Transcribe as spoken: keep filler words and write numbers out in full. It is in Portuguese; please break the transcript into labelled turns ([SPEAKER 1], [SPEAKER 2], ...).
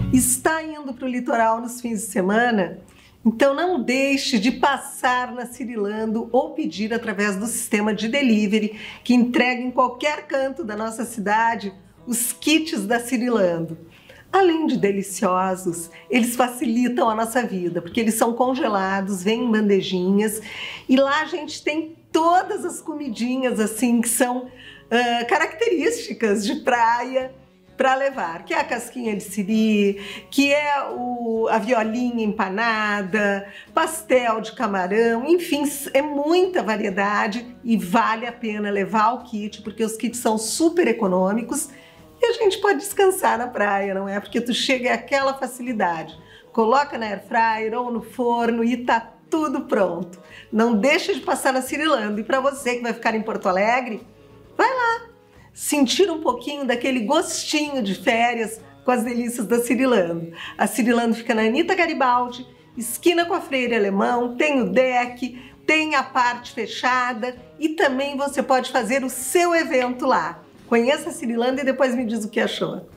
[SPEAKER 1] Está indo para o litoral nos fins de semana? Então não deixe de passar na Cirilando ou pedir através do sistema de delivery que entrega em qualquer canto da nossa cidade os kits da Cirilando. Além de deliciosos, eles facilitam a nossa vida, porque eles são congelados, vêm em bandejinhas e lá a gente tem todas as comidinhas assim que são uh, características de praia para levar, que é a casquinha de siri, que é o, a violinha empanada, pastel de camarão, enfim, é muita variedade e vale a pena levar o kit, porque os kits são super econômicos e a gente pode descansar na praia, não é? Porque tu chega àquela facilidade, coloca na air fryer ou no forno e tá tudo pronto. Não deixa de passar na Cirilando. E para você que vai ficar em Porto Alegre, vai lá sentir um pouquinho daquele gostinho de férias com as delícias da Cirilando. A Cirilando fica na Anita Garibaldi, esquina com a Freire Alemão, tem o deck, tem a parte fechada e também você pode fazer o seu evento lá. Conheça a Cirilando e depois me diz o que achou.